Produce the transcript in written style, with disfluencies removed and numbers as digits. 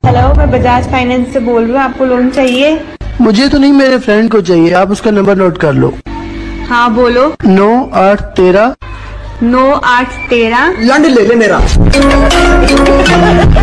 Hello, मैं Bajaj finance से बोल रही हूँ। आपको लोन चाहिए? मुझे तो नहीं, मेरे फ्रेंड को चाहिए। आप उसका नंबर नोट कर लो। हाँ बोलो। 9813। 9813। लंड ले ले मेरा।